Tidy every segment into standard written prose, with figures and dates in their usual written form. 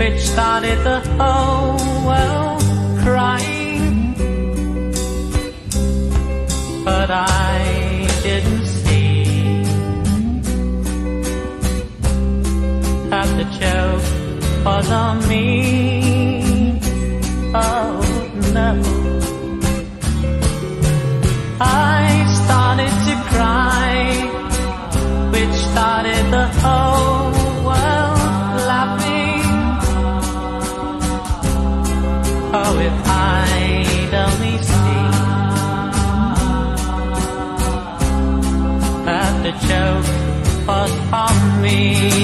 which started the whole world crying. But I didn't see that the joke was on me. Oh no. I started to cry, which started the whole world laughing. Oh, if I'd only seen that the joke was on me.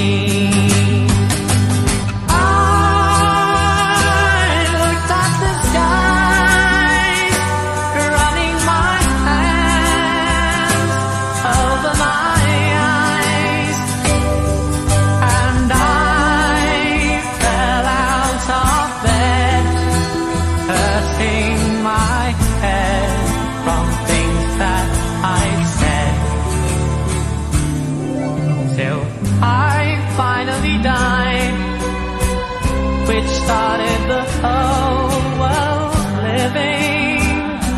Which started the whole world living.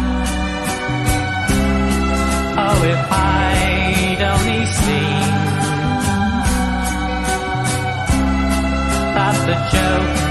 Oh, if I'd only seen that the joke